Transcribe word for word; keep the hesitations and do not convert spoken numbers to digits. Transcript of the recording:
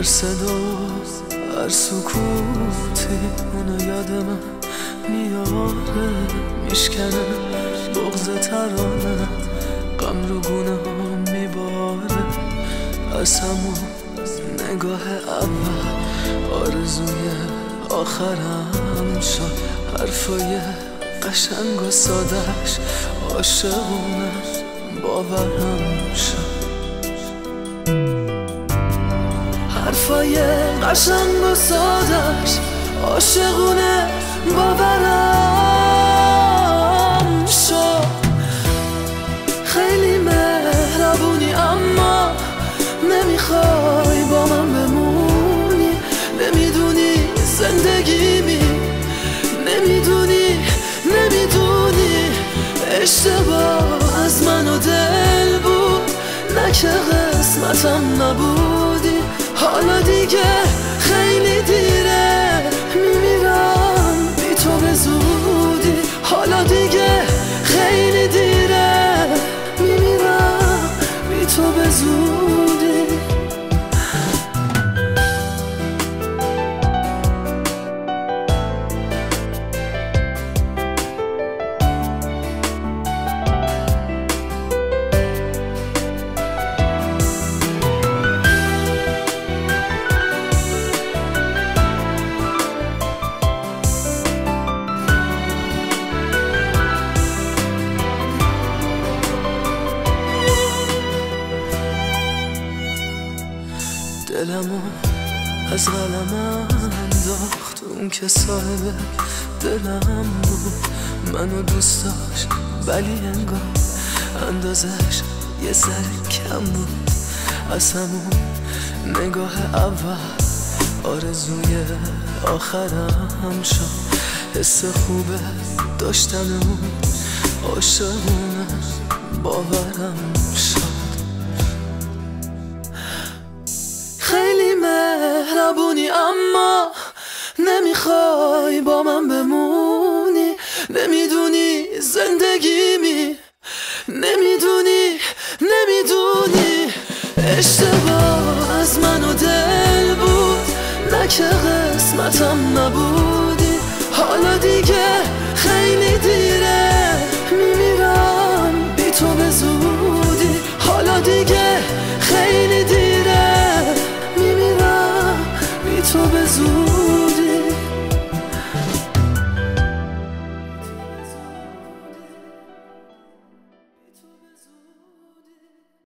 هر صدا هر سکوتی اونو یاد من میاره، میشکنه بغض ترانه، غم رو گونه ها میباره. از همون نگاه اول آرزوی آخرم شد، حرفای قشنگ و سادش عاشقونه باورم شد. حرفای قشنگ و سادش عاشقونه باورم شد. خیلی مهربونی اما نمیخوای با من بمونی، نمیدونی زندگیمی، نمیدونی نمیدونی اشتباه از من و دل بود، نه که قسمتم نبودی. حالا دیگه خیلی دیره، میمیرم بی تو به زودی. حالا دیگه خیلی دیره، میمیرم بی تو به زودی. دلمو از قلمم انداخت اون که صاحب دلم بود، منو دوست داشت ولی انگار اندازش یه ذره کم بود. از همون نگاه اول آرزوی آخرم شد، حس خوبه داشتن اون عاشقونه باورم شد. خیلی مهربونی اما نمیخوای با من بمونی، نمیدونی زندگیمی، نمیدونی نمیدونی اشتباه از من و دل بود، نه که قسمتم نبود.